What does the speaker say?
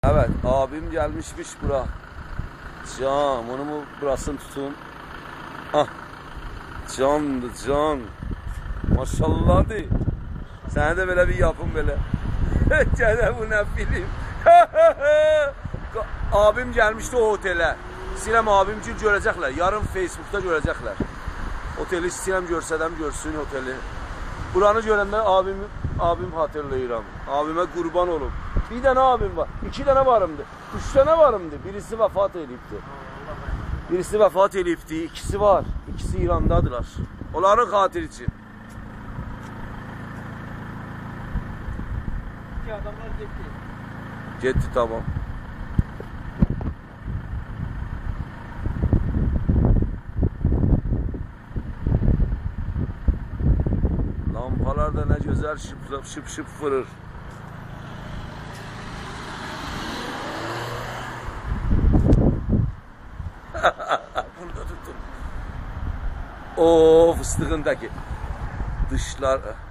Evet, abim gelmişmiş bura. Can, onu mu burasını tutun? Ah, candı can. Maşallah de. Sana de böyle bir yapın böyle. Gene bu ne film? Abim gelmişti o otele. Sinem abimci görecekler. Yarın Facebook'ta görecekler. Oteli Sinem görsədəm görsün oteli. Buranı görəndə abim hatırlayıram. Abime kurban olum. Bir tane abim var. 2 tane varımdı. 3 tane varımdı. Birisi vefat edipti. Birisi vefat edipti. İkisi var. İkisi İran'dadılar. Onların hatır için. İki adamlar gitti. Gitti tamam. Lampalar da ne güzel şıp şıp fırır. Bunu da tuttum. O fıstığındaki dışlar.